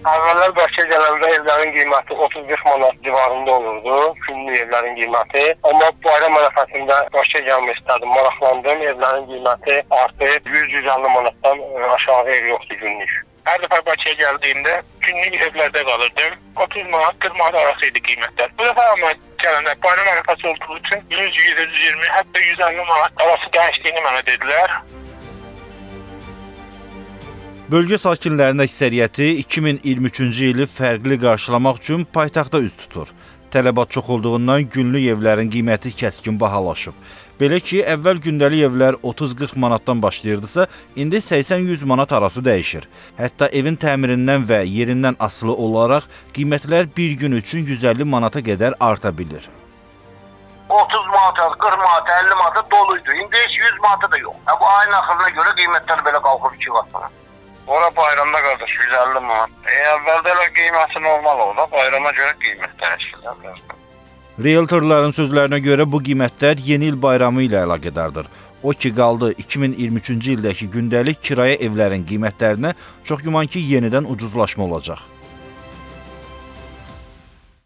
Əvvəllər Bakıya gələndə evlərin qiyməti 30-40 manat civarında olurdu, günlük evlərin qiyməti. Amma bayram ərəfəsində Bakıya gəlmək istədim, maraqlandım. Evlərin qiyməti artıq 100-150 manatdan aşağı ev yoxdur günlük. Hər dəfə Bakıya gəldiyimdə günlük evlərdə qalırdım. 30 manat, 40 manat arası idi qiymətlər. Bu dəfə amma gələndə bayram ərəfəsi olduğu üçün 100, 120, hətta 150 manat arası dəyişdiyini mənə dedilər. Bölgə sakinlərinin əksəriyyəti 2023-cü ili fərqli qarşılamaq üçün paytaxta üz tutur. Tələbat çox olduğundan günlük evlərin qiyməti kəskin bahalaşıb. Belə ki, əvvəl gündəlik evlər 30-40 manatdan başlayırdısa, indi 80-100 manat arası dəyişir. Hətta evin təmirindən və yerindən asılı olaraq qiymətlər bir gün üçün 150 manata qədər arta bilir. 30 manata, 40 manata, 50 manata doluydu. İndi heç 100 manata da yox. Bu ayın axırına görə qiymətlər belə qalxıb 2 qatına. Ora bayramda qardaş 150 manat. Əvvəldə elə qiyməti normal oldu, bayrama görə qiymət dəyişirlər. Realtorların sözlərinə görə bu qiymətlər yeni il bayramı ilə əlaqədardır. O ki qaldı 2023-cü ildəki gündəlik kirayə evlərin qiymətlərinə çox güman ki yenidən ucuzlaşma olacaq.